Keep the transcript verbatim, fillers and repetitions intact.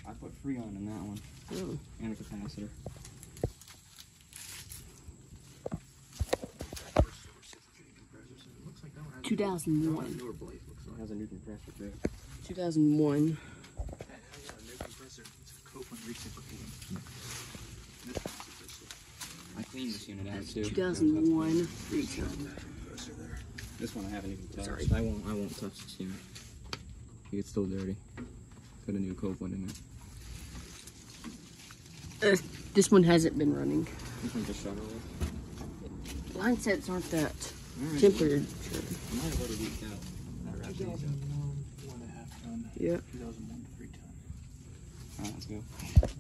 I put Freon in that one. Oh. And a capacitor. two thousand one. It has a new compressor too. two thousand one. I cleaned this unit out too. two thousand one return. This one I haven't even touched. Sorry. I won't. I won't touch this unit. It's still dirty. Put a new copeland in it. Uh, this one hasn't been running. This one just shut off. Line sets aren't that Right. tempered. Might have already leaked out. two thousand one, one and a half ton. Yep. two thousand one, three ton. Alright, let's go.